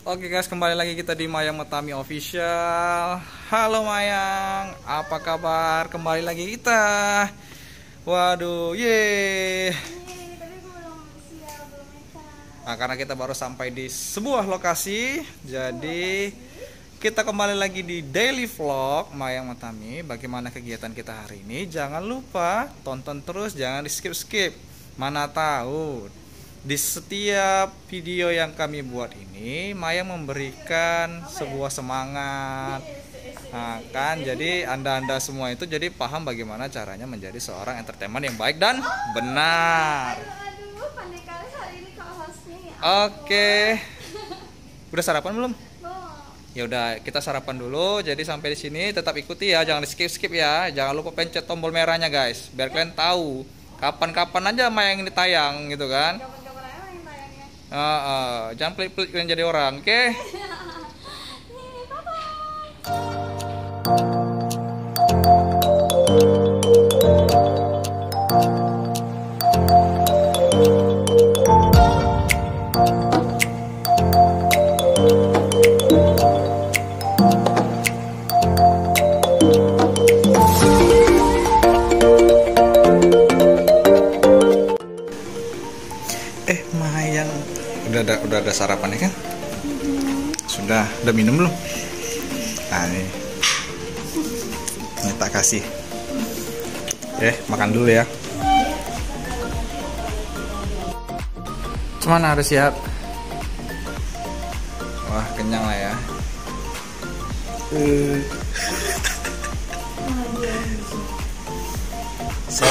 Oke guys, kembali lagi kita di Mayang Matami Official. Halo Mayang, apa kabar? Kembali lagi kita. Waduh, ye. Nah, karena kita baru sampai di sebuah lokasi, jadi kita kembali lagi di daily vlog Mayang Matami. Bagaimana kegiatan kita hari ini? Jangan lupa tonton terus, jangan di skip-skip. Mana tahu di setiap video yang kami buat ini Mayang memberikan sebuah semangat. Nah kan, jadi anda semua itu jadi paham bagaimana caranya menjadi seorang entertainment yang baik dan benar. Oke, udah sarapan belum? Ya udah, kita sarapan dulu. Jadi sampai di sini tetap ikuti ya, jangan di skip ya. Jangan lupa pencet tombol merahnya guys, biar kalian tahu kapan-kapan aja Mayang ini tayang gitu kan. Jangan pelit-pelit kalian jadi orang, oke? Mayang udah ada sarapannya kan? Udah minum belum? Nah ini tak kasih. Makan dulu ya. Cuman harus siap. Wah, kenyang lah ya. So,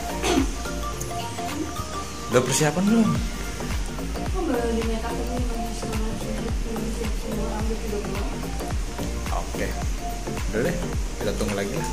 udah persiapan belum? Oke, udah deh, kita tunggu lagi lah.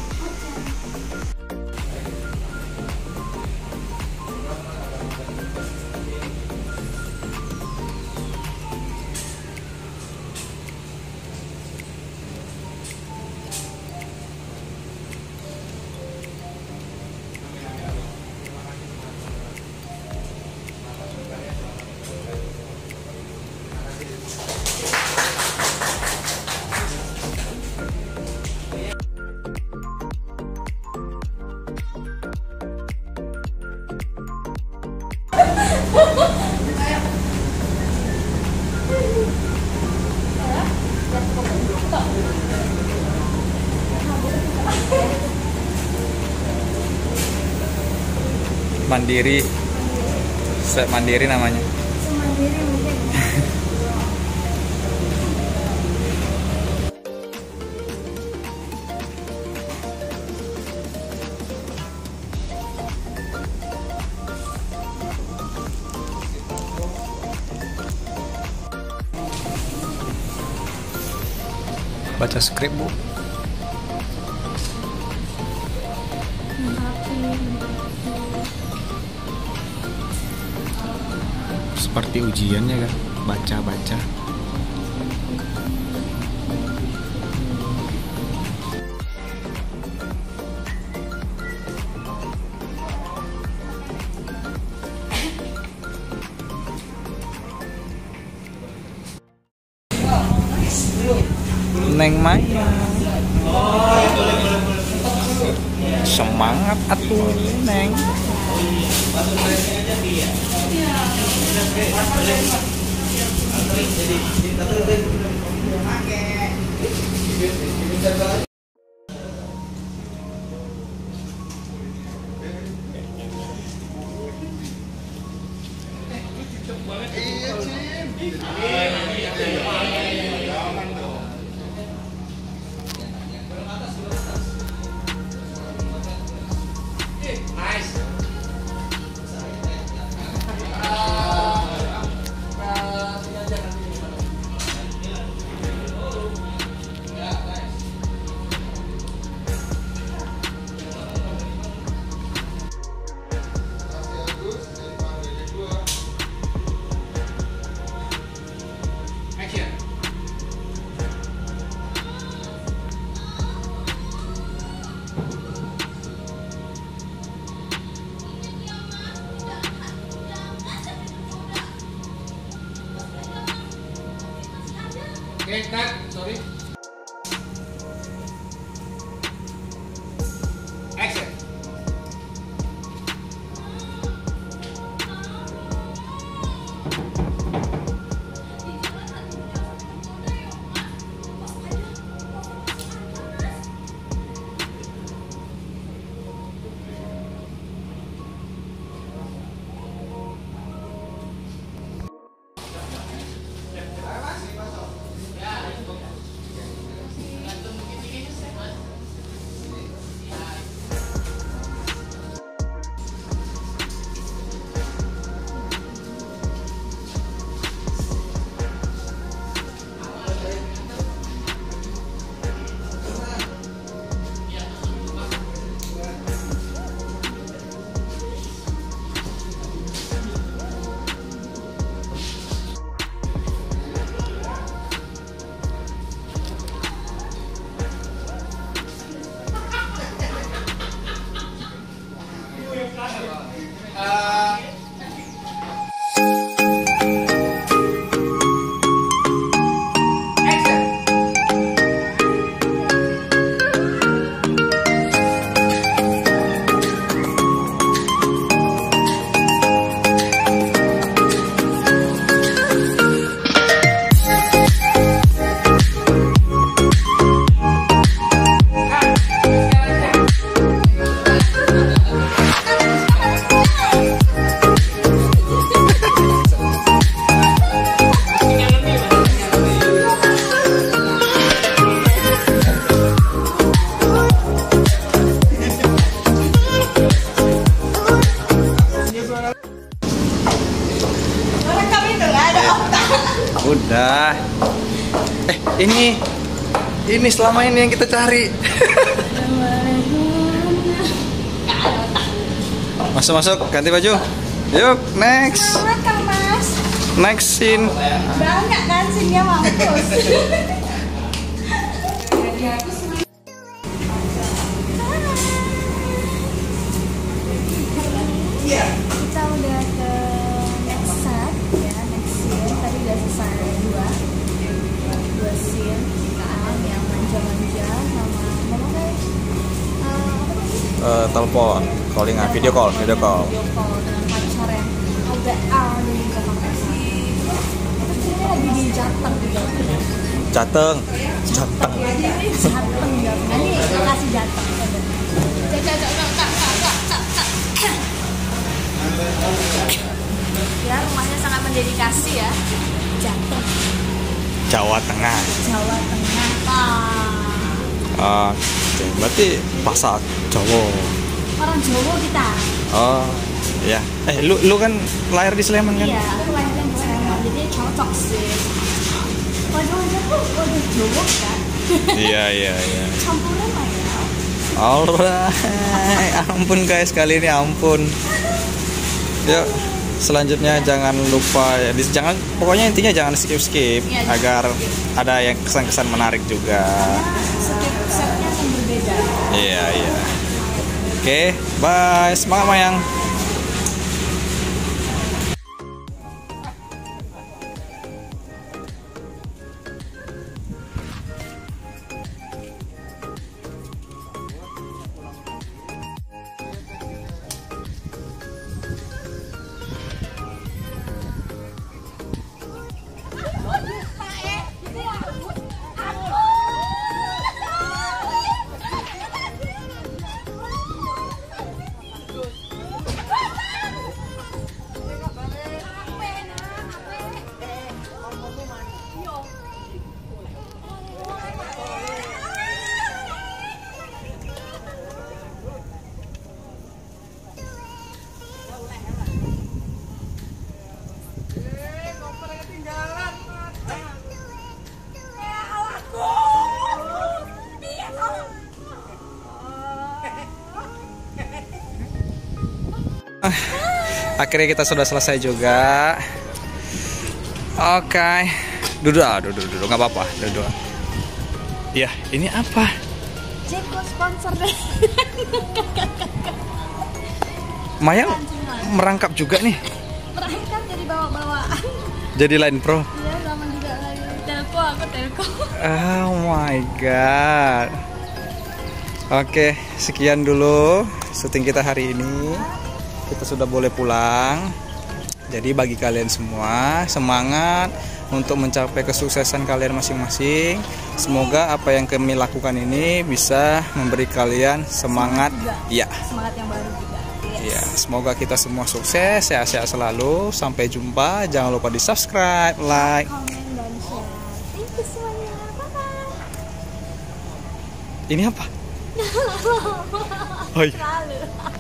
Mandiri, set mandiri namanya. Mandiri mungkin. Baca skrip bu. Seperti ujiannya kan, baca. Neng Mayang, semangat atuh Neng. Oke, cut. Sorry. Action. Udah. Ini selama ini yang kita cari. Masuk, ganti baju. Yuk, next. Next scene. Banyak kan scene-nya, mampus. Kita udah ke next set ya, next scene. Tadi udah selesai dua scene cikaan yang manja-manja sama apa tadi? Telepon, callingan, video call Video call dengan pacar yang agak dari belakang taksi. Terus dia lagi di Jateng gitu. Jateng. Ini Jateng ya. Ini lokasi Jateng. Ya, rumahnya sangat mendedikasi ya. Jateng. Jawa Tengah. Jawa Tengah. Oke, berarti bahasa Jawa. Orang Jawa kita. Oh, ya. Lu kan lahir di Sleman kan? Iya, aku lahirnya di Sleman. Jadi cocok sih. Wajah-wajah tuh wajah Jawa kan. Iya. Campuran lah ya. Alright, ampun guys, kali ini ampun. Yuk, selanjutnya jangan lupa ya, pokoknya intinya jangan skip Iya, agar skip. ada yang kesan-kesan menarik juga. Setiap setnya akan berbeda. Iya. Oke, bye, semangat Mayang. Akhirnya kita sudah selesai juga. Oke, duduk, nggak apa-apa, duduk. Ya, ini apa? Jeko sponsor deh. Mayang merangkap juga nih. Merangkap jadi bawa-bawaan. Jadi Line Pro. Iya, sama juga lagi telepon. aku telkom. Oh my god. Oke, sekian dulu syuting kita hari ini. Kita sudah boleh pulang. Jadi bagi kalian semua, semangat untuk mencapai kesuksesan kalian masing-masing. Semoga apa yang kami lakukan ini bisa memberi kalian semangat. Ya. Semangat yang baru juga. Ya, semoga kita semua sukses, sehat-sehat selalu. Sampai jumpa. Jangan lupa di subscribe, like, Komen dan share. Thank you semuanya. Bye-bye. ini apa? Oh iya. Lalu.